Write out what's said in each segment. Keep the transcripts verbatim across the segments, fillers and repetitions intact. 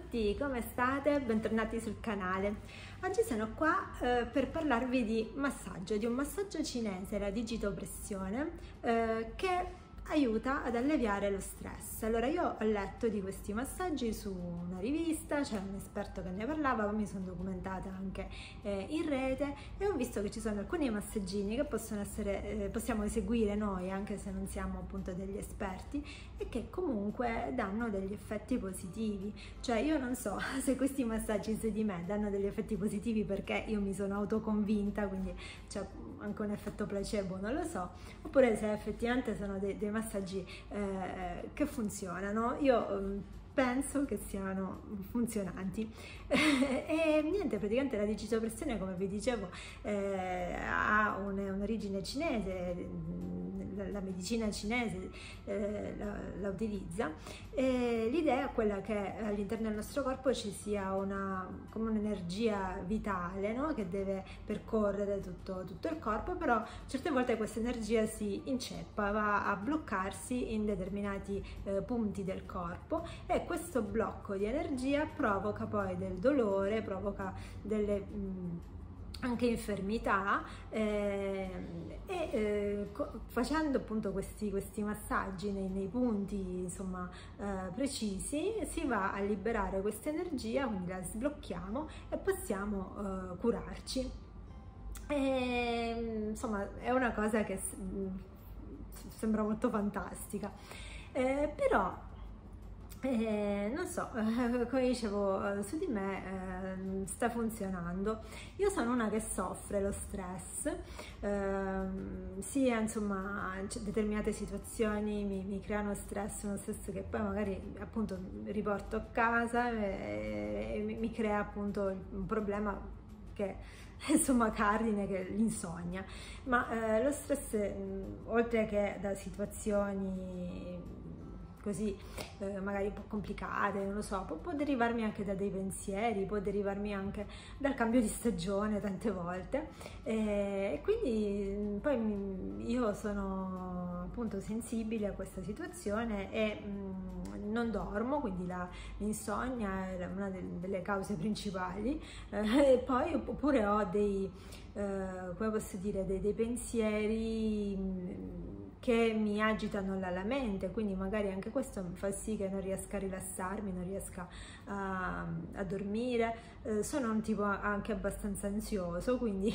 tutti, come state? Bentornati sul canale. Oggi sono qua eh, per parlarvi di massaggio, di un massaggio cinese, la digitopressione, eh, che aiuta ad alleviare lo stress. Allora, io ho letto di questi massaggi su una rivista, c'era un esperto che ne parlava, poi mi sono documentata anche eh, in rete e ho visto che ci sono alcuni massaggini che possono essere, eh, possiamo eseguire noi anche se non siamo appunto degli esperti e che comunque danno degli effetti positivi. Cioè, io non so se questi massaggi su di me danno degli effetti positivi perché io mi sono autoconvinta, quindi c'è anche un effetto placebo, non lo so, oppure se effettivamente sono dei, dei massaggi eh, che funzionano. Io eh, penso che siano funzionanti e niente, praticamente la digitopressione, come vi dicevo, eh, ha un'origine cinese, la medicina cinese eh, la, la utilizza, e l'idea è quella che all'interno del nostro corpo ci sia una come un'energia vitale, no? Che deve percorrere tutto, tutto il corpo, però certe volte questa energia si inceppa, va a bloccarsi in determinati eh, punti del corpo e questo blocco di energia provoca poi del dolore, provoca delle mh, anche infermità eh, e eh, facendo appunto questi, questi massaggi nei, nei punti insomma eh, precisi si va a liberare questa energia, quindi la sblocchiamo e possiamo eh, curarci. E, insomma, è una cosa che sembra molto fantastica, eh, però Eh, non so, eh, come dicevo, su di me eh, sta funzionando. Io sono una che soffre lo stress, eh, sia insomma determinate situazioni mi, mi creano stress, uno stress che poi magari appunto riporto a casa e, e mi crea appunto un problema che insomma cardine, che è l'insonnia. Ma eh, lo stress mh, oltre che da situazioni così eh, magari un po' complicate, non lo so, può, può derivarmi anche da dei pensieri, può derivarmi anche dal cambio di stagione tante volte e, e quindi poi io sono appunto sensibile a questa situazione e mh, non dormo, quindi l'insonnia è una delle, delle cause principali eh, e poi oppure ho dei, eh, come posso dire, dei, dei pensieri mh, che mi agitano la mente, quindi magari anche questo fa sì che non riesca a rilassarmi, non riesca a, a dormire. Eh, sono un tipo anche abbastanza ansioso, quindi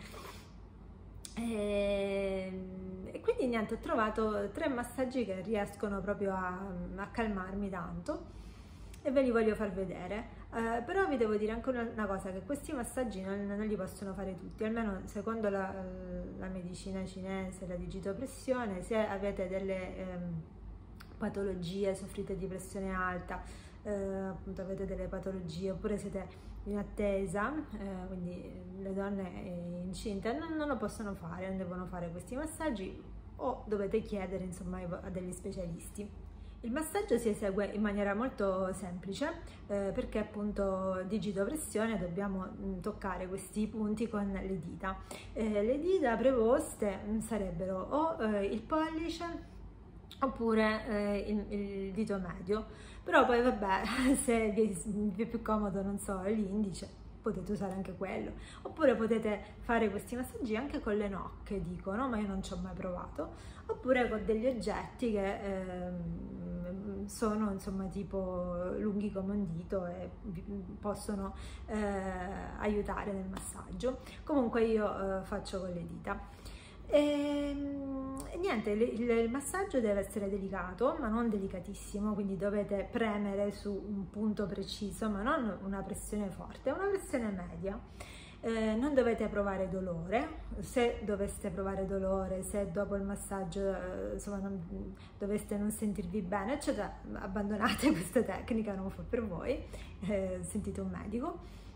e, e quindi niente, ho trovato tre massaggi che riescono proprio a, a calmarmi tanto e ve li voglio far vedere. Uh, però vi devo dire anche una, una cosa, che questi massaggi non, non li possono fare tutti, almeno secondo la, la medicina cinese, la digitopressione. Se avete delle ehm, patologie, soffrite di pressione alta, eh, appunto avete delle patologie, oppure siete in attesa, eh, quindi le donne incinte non, non lo possono fare, non devono fare questi massaggi, o dovete chiedere insomma a degli specialisti. Il massaggio si esegue in maniera molto semplice eh, perché appunto digitopressione dobbiamo mh, toccare questi punti con le dita. Eh, le dita preposte mh, sarebbero o eh, il pollice oppure eh, il, il dito medio, però poi vabbè, se vi, vi è più comodo, non so, l'indice, potete usare anche quello, oppure potete fare questi massaggi anche con le nocche, dicono, ma io non ci ho mai provato, oppure con degli oggetti che ehm, sono insomma tipo lunghi come un dito e vi possono eh, aiutare nel massaggio. Comunque io eh, faccio con le dita. E, e niente, il, il massaggio deve essere delicato, ma non delicatissimo, quindi dovete premere su un punto preciso, ma non una pressione forte, una pressione media. Eh, non dovete provare dolore. Se doveste provare dolore, se dopo il massaggio eh, insomma non, doveste non sentirvi bene, eccetera, abbandonate questa tecnica, non fa per voi, eh, sentite un medico.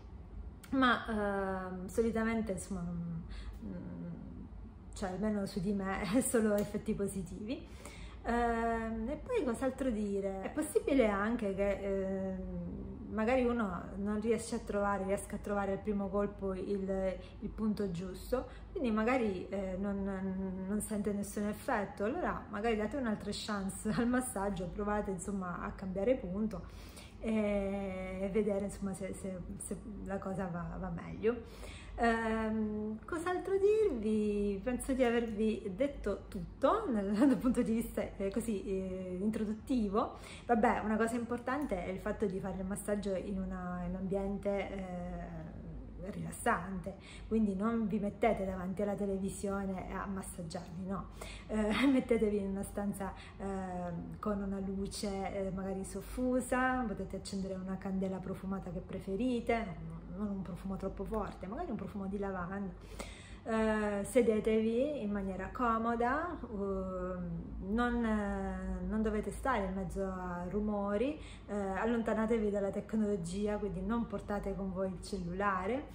Ma eh, solitamente insomma non, cioè almeno su di me è solo effetti positivi. Eh, e poi cos'altro dire? È possibile anche che eh, magari uno non riesce a trovare, riesca a trovare al primo colpo il, il punto giusto, quindi magari eh, non, non sente nessun effetto, allora magari date un'altra chance al massaggio, provate insomma a cambiare punto e, e vedere insomma se, se, se la cosa va, va meglio. Um, cos'altro dirvi? Penso di avervi detto tutto dal, dal punto di vista eh, così eh, introduttivo. Vabbè, una cosa importante è il fatto di fare il massaggio in, una, in un ambiente eh, rilassante, quindi non vi mettete davanti alla televisione a massaggiarvi, no, eh, mettetevi in una stanza eh, con una luce eh, magari soffusa, potete accendere una candela profumata che preferite, non un profumo troppo forte, magari un profumo di lavanda. Uh, sedetevi in maniera comoda, uh, non, uh, non dovete stare in mezzo a rumori, uh, allontanatevi dalla tecnologia, quindi non portate con voi il cellulare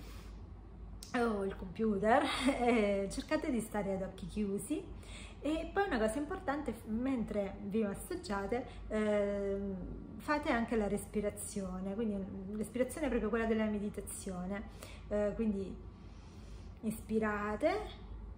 o il computer, e cercate di stare ad occhi chiusi. E poi una cosa importante, mentre vi massaggiate, eh, fate anche la respirazione, quindi respirazione è proprio quella della meditazione, eh, quindi inspirate,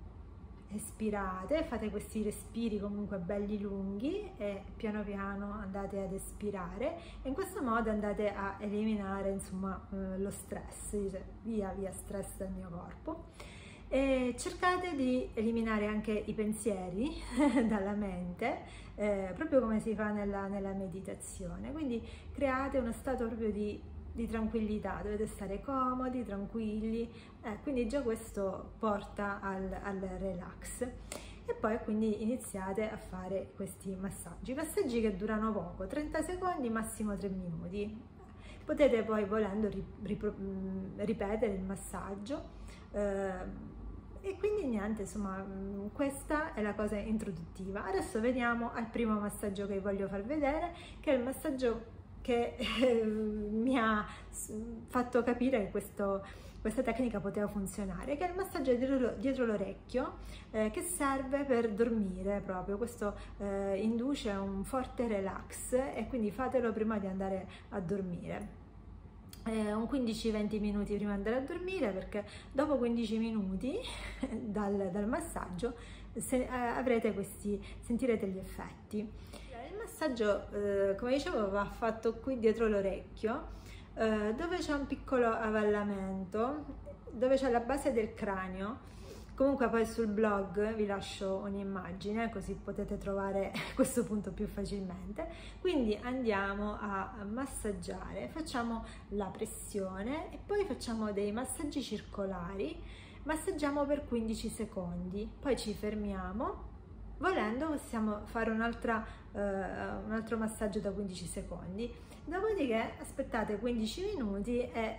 espirate, fate questi respiri comunque belli lunghi e piano piano andate ad espirare, e in questo modo andate a eliminare insomma eh, lo stress, dice, via via stress dal mio corpo. E cercate di eliminare anche i pensieri dalla mente, eh, proprio come si fa nella, nella meditazione, quindi create uno stato proprio di, di tranquillità, dovete stare comodi, tranquilli, eh, quindi già questo porta al, al relax. E poi quindi iniziate a fare questi massaggi, massaggi che durano poco, trenta secondi, massimo tre minuti. Potete poi, volendo, ripetere il massaggio. Eh, E quindi niente, insomma, questa è la cosa introduttiva. Adesso veniamo al primo massaggio che voglio far vedere, che è il massaggio che eh, mi ha fatto capire che questo, questa tecnica poteva funzionare, che è il massaggio dietro, dietro l'orecchio, eh, che serve per dormire proprio. Questo eh, induce un forte relax, e quindi fatelo prima di andare a dormire. Eh, un quindici venti minuti prima di andare a dormire, perché dopo quindici minuti dal, dal massaggio se, eh, avrete questi, sentirete gli effetti. Il massaggio, eh, come dicevo, va fatto qui dietro l'orecchio, eh, dove c'è un piccolo avallamento, dove c'è la base del cranio. Comunque poi sul blog vi lascio un'immagine, così potete trovare questo punto più facilmente. Quindi andiamo a massaggiare, facciamo la pressione e poi facciamo dei massaggi circolari, massaggiamo per quindici secondi, poi ci fermiamo. Volendo possiamo fare un'altra, uh, un altro massaggio da quindici secondi, dopodiché aspettate quindici minuti e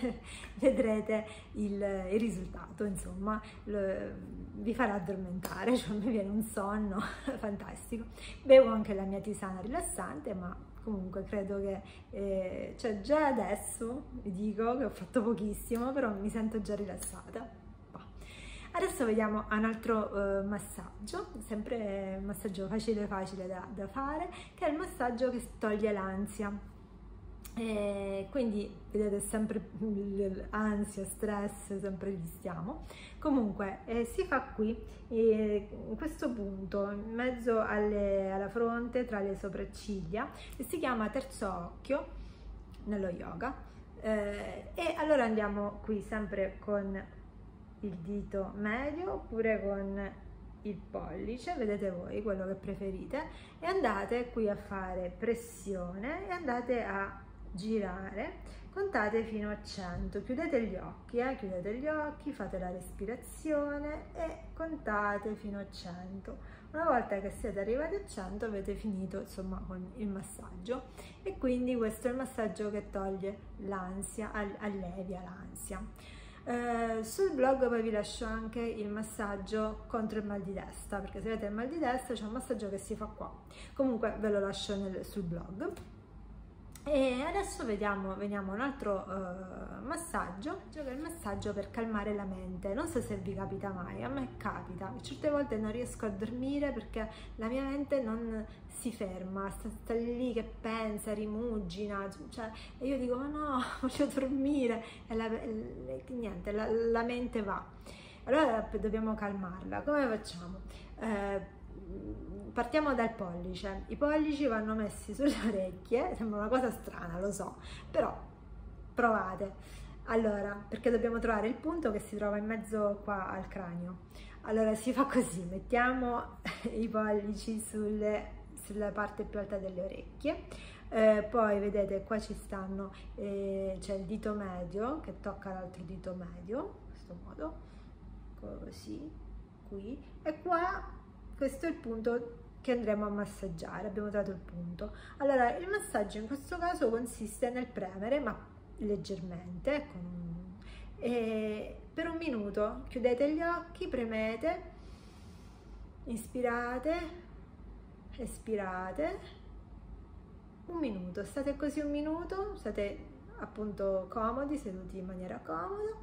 vedrete il, il risultato, insomma, lo, vi farà addormentare, cioè mi viene un sonno fantastico. Bevo anche la mia tisana rilassante, ma comunque credo che eh, cioè già adesso vi dico che ho fatto pochissimo, però mi sento già rilassata. Adesso vediamo un altro uh, massaggio, sempre un massaggio facile facile da, da fare, che è il massaggio che toglie l'ansia. Quindi vedete sempre ansia, stress, sempre lì stiamo. Comunque eh, si fa qui, eh, in questo punto, in mezzo alle, alla fronte, tra le sopracciglia, e si chiama terzo occhio nello yoga. Eh, e allora andiamo qui sempre con il dito medio oppure con il pollice, vedete voi quello che preferite, e andate qui a fare pressione e andate a girare, contate fino a cento, chiudete gli occhi, eh? chiudete gli occhi, fate la respirazione e contate fino a cento. Una volta che siete arrivati a cento avete finito insomma con il massaggio, e quindi questo è il massaggio che toglie l'ansia, allevia l'ansia. Uh, sul blog poi vi lascio anche il massaggio contro il mal di testa, perché se avete il mal di testa c'è un massaggio che si fa qua, comunque ve lo lascio nel, sul blog. E adesso vediamo, vediamo un altro uh, massaggio, che è il massaggio per calmare la mente. Non so se vi capita mai, a me capita, certe volte non riesco a dormire perché la mia mente non si ferma, sta, sta lì che pensa, rimugina, cioè, e io dico, ma no, voglio dormire, e la, e, niente, la, la mente va. Allora dobbiamo calmarla. Come facciamo? Eh, partiamo dal pollice. I pollici vanno messi sulle orecchie, sembra una cosa strana, lo so, però provate. Allora, perché dobbiamo trovare il punto che si trova in mezzo qua al cranio. Allora si fa così, mettiamo i pollici sulle, sulla parte più alta delle orecchie, eh, poi vedete qua ci stanno, eh, c'è il dito medio che tocca l'altro dito medio, in questo modo, così, qui, e qua questo è il punto che andremo a massaggiare, abbiamo trovato il punto. Allora il massaggio in questo caso consiste nel premere, ma leggermente, con un, e per un minuto chiudete gli occhi, premete, inspirate, espirate, un minuto, state così un minuto, state appunto comodi, seduti in maniera comoda,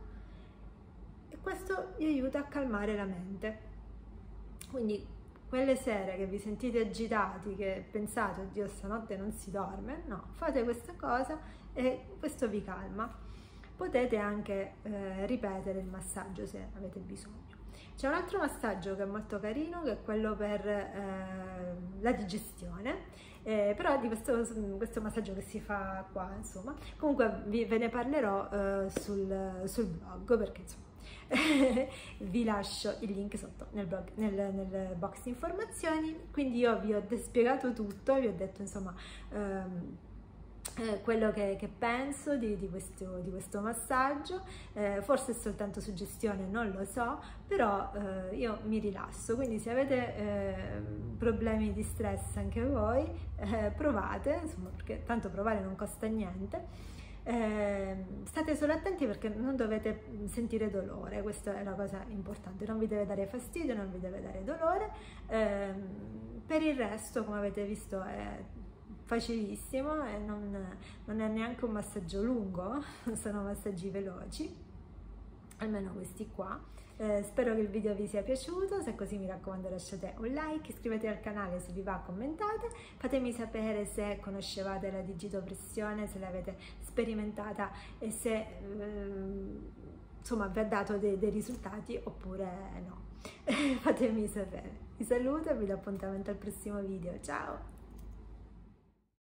e questo vi aiuta a calmare la mente. Quindi quelle sere che vi sentite agitati, che pensate oddio stanotte non si dorme, no, fate questa cosa e questo vi calma. Potete anche eh, ripetere il massaggio se avete bisogno. C'è un altro massaggio che è molto carino, che è quello per eh, la digestione, eh, però di questo, questo massaggio che si fa qua, insomma, comunque vi, ve ne parlerò eh, sul, sul blog, perché insomma vi lascio il link sotto nel, blog, nel, nel box informazioni. Quindi io vi ho spiegato tutto, vi ho detto insomma ehm, eh, quello che, che penso di, di, questo, di questo massaggio, eh, forse è soltanto suggestione, non lo so, però eh, io mi rilasso, quindi se avete eh, problemi di stress anche voi, eh, provate, insomma, perché tanto provare non costa niente. Eh, state solo attenti perché non dovete sentire dolore, questa è la cosa importante, non vi deve dare fastidio, non vi deve dare dolore. Eh, per il resto, come avete visto, è facilissimo e non, non è neanche un massaggio lungo, sono massaggi veloci, almeno questi qua. Eh, spero che il video vi sia piaciuto, se è così mi raccomando lasciate un like, iscrivetevi al canale se vi va, commentate, fatemi sapere se conoscevate la digitopressione, se l'avete sperimentata e se ehm, insomma vi ha dato dei, dei risultati oppure no. Fatemi sapere. Vi saluto e vi do appuntamento al prossimo video, ciao!